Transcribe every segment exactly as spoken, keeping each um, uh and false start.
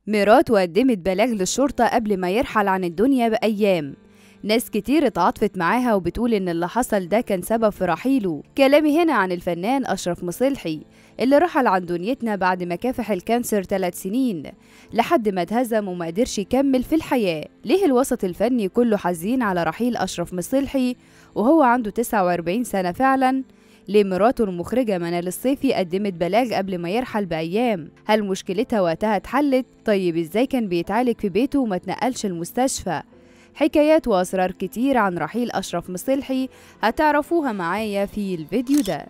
مراته قدمت بلاغ للشرطة قبل ما يرحل عن الدنيا بأيام. ناس كتير اتعاطفت معاها وبتقول إن اللي حصل ده كان سبب في رحيله. كلامي هنا عن الفنان أشرف مصلحي اللي رحل عن دنيتنا بعد ما كافح الكانسر ثلاث سنين لحد ما اتهزم وما قدرش يكمل في الحياة. ليه الوسط الفني كله حزين على رحيل أشرف مصلحي وهو عنده تسعة وأربعين سنة فعلا؟ ليه مراته المخرجة منال الصيفي قدمت بلاغ قبل ما يرحل بأيام؟ هل مشكلتها وقتها اتحلت؟ طيب ازاي كان بيتعالج في بيته وما اتنقلش المستشفى؟ حكايات وأسرار كتير عن رحيل أشرف مصلحي هتعرفوها معايا في الفيديو ده.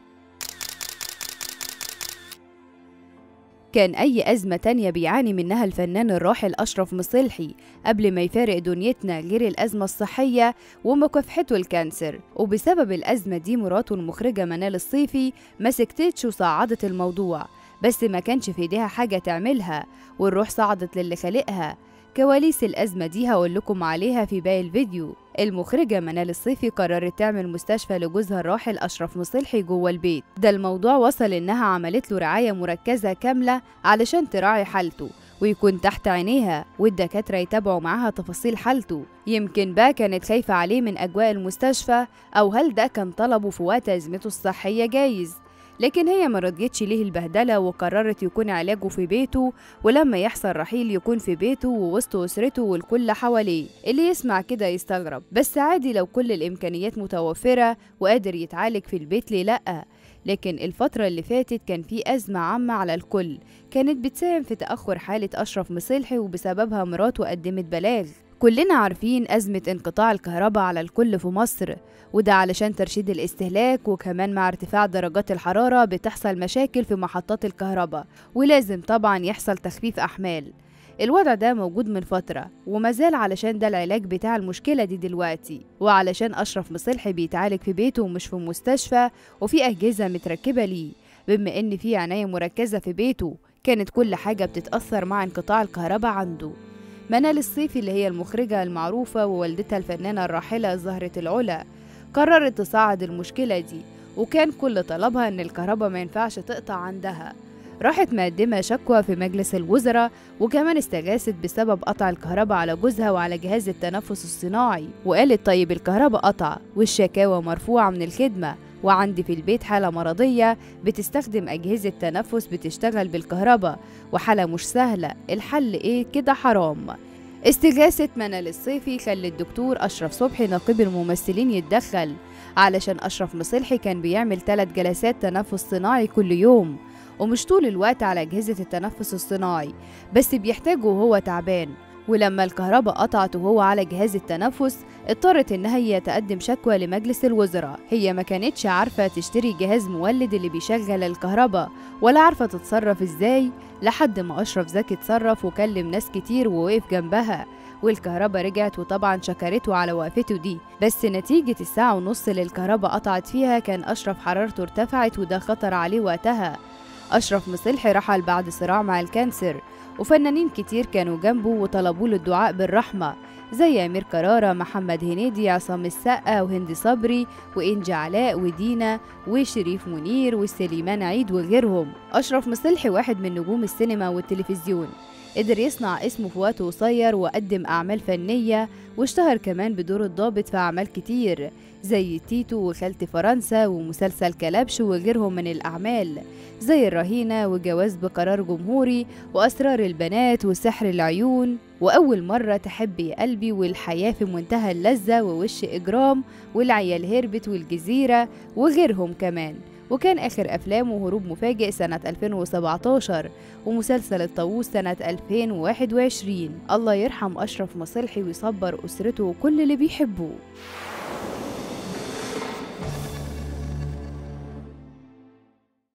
كان أي أزمة تانية بيعاني منها الفنان الراحل أشرف مصلحي قبل ما يفارق دنيتنا غير الأزمة الصحية ومكافحته الكانسر، وبسبب الأزمة دي مراته المخرجة منال الصيفي ما سكتتش وصعدت الموضوع، بس ما كانش في ايديها حاجة تعملها والروح صعدت للي خالقها. كواليس الأزمة دي هقول لكم عليها في باقي الفيديو. المخرجة منال الصيفي قررت تعمل مستشفى لجوزها الراحل أشرف مصلحي جوه البيت. ده الموضوع وصل إنها عملت له رعاية مركزة كاملة علشان تراعي حالته ويكون تحت عينيها والدكاترة يتابعوا معاها تفاصيل حالته. يمكن بقى كانت خايفة عليه من أجواء المستشفى، أو هل ده كان طلبه في وقت أزمته الصحية؟ جايز، لكن هي ما رضيتش ليه البهدلة وقررت يكون علاجه في بيته، ولما يحصل رحيل يكون في بيته ووسط أسرته والكل حواليه. اللي يسمع كده يستغرب، بس عادي لو كل الإمكانيات متوفرة وقادر يتعالج في البيت، ليه لأ؟ لكن الفترة اللي فاتت كان في أزمة عامة على الكل كانت بتساهم في تأخر حالة أشرف مصلحي، وبسببها مراته قدمت بلاغ. كلنا عارفين أزمة انقطاع الكهرباء على الكل في مصر، وده علشان ترشيد الاستهلاك، وكمان مع ارتفاع درجات الحرارة بتحصل مشاكل في محطات الكهرباء، ولازم طبعا يحصل تخفيف أحمال. الوضع ده موجود من فترة ومازال، علشان ده العلاج بتاع المشكلة دي دلوقتي، وعلشان أشرف مصلحي بيتعالج في بيته ومش في مستشفى وفي أجهزة متركبة ليه. بما إن في عناية مركزة في بيته كانت كل حاجة بتتأثر مع انقطاع الكهرباء عنده. منال الصيفي اللي هي المخرجة المعروفة ووالدتها الفنانة الراحلة زهرة العلا قررت تصعد المشكلة دي، وكان كل طلبها إن الكهرباء ما ينفعش تقطع عندها. راحت مقدمة شكوى في مجلس الوزراء، وكمان استغاثت بسبب قطع الكهرباء على جوزها وعلى جهاز التنفس الصناعي، وقالت طيب الكهرباء قطع والشكاوى مرفوعة من الخدمة، وعندي في البيت حالة مرضية بتستخدم أجهزة تنفس بتشتغل بالكهرباء، وحالة مش سهلة، الحل إيه كده؟ حرام. استغاثة منال الصيفي خلت الدكتور أشرف صبحي نقيب الممثلين يتدخل، علشان أشرف مصلحي كان بيعمل ثلاث جلسات تنفس صناعي كل يوم، ومش طول الوقت على أجهزة التنفس الصناعي، بس بيحتاجه وهو تعبان. ولما الكهرباء قطعت وهو على جهاز التنفس اضطرت إن هي تقدم شكوى لمجلس الوزراء. هي ما كانتش عارفة تشتري جهاز مولد اللي بيشغل الكهرباء، ولا عارفة تتصرف ازاي، لحد ما أشرف زكي اتصرف وكلم ناس كتير ووقف جنبها، والكهرباء رجعت، وطبعا شكرته على وقفته دي. بس نتيجة الساعة ونص اللي الكهرباء قطعت فيها كان أشرف حرارته ارتفعت، وده خطر عليه وقتها. أشرف مصلحي رحل بعد صراع مع الكانسر، وفنانين كتير كانوا جنبه وطلبوا له الدعاء بالرحمة، زي أمير كرارة، محمد هنيدي، عصام السقا، وهند صبري، وإنجي علاء، ودينا، وشريف منير، وسليمان عيد، وغيرهم. أشرف مصلحي واحد من نجوم السينما والتلفزيون، قدر يصنع اسمه في وقت قصير وقدم أعمال فنية، واشتهر كمان بدور الضابط في أعمال كتير زي تيتو وخالتي فرنسا ومسلسل كلبش وغيرهم من الأعمال، زي الرهينة وجواز بقرار جمهوري وأسرار البنات وسحر العيون وأول مرة تحب يا قلبي والحياة في منتهى اللذة ووش إجرام والعيال هربت والجزيرة وغيرهم كمان. وكان آخر أفلامه هروب مفاجئ سنة ألفين وسبعتاشر ومسلسل الطاووس سنة ألفين وواحد وعشرين. الله يرحم أشرف مصلحي ويصبر أسرته وكل اللي بيحبوه.